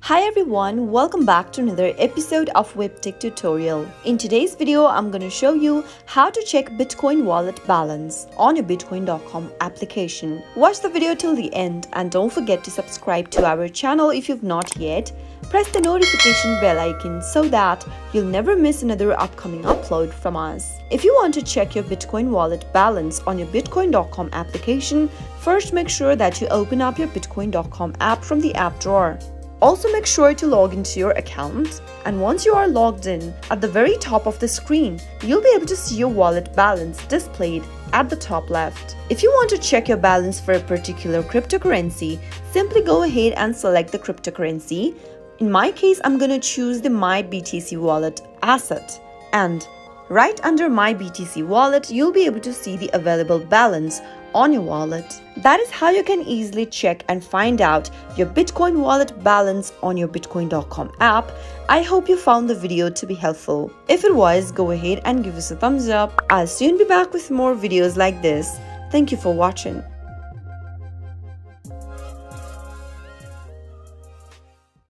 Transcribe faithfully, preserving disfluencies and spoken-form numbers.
Hi everyone, welcome back to another episode of Webtech Tutorial. In today's video, I'm going to show you how to check Bitcoin wallet balance on your bitcoin dot com application. Watch the video till the end and don't forget to subscribe to our channel if you've not yet. Press the notification bell icon so that you'll never miss another upcoming upload from us. If you want to check your Bitcoin wallet balance on your bitcoin dot com application, first make sure that you open up your bitcoin dot com app from the app drawer. Also make sure to log into your account, and once you are logged in, at the very top of the screen, you'll be able to see your wallet balance displayed at the top left. If you want to check your balance for a particular cryptocurrency, simply go ahead and select the cryptocurrency. In my case, I'm going to choose the My B T C Wallet asset, and right under My B T C Wallet, you'll be able to see the available balance on your wallet. That is how you can easily check and find out your Bitcoin wallet balance on your bitcoin dot com app. I hope you found the video to be helpful. If it was, go ahead and give us a thumbs up. I'll soon be back with more videos like this. Thank you for watching.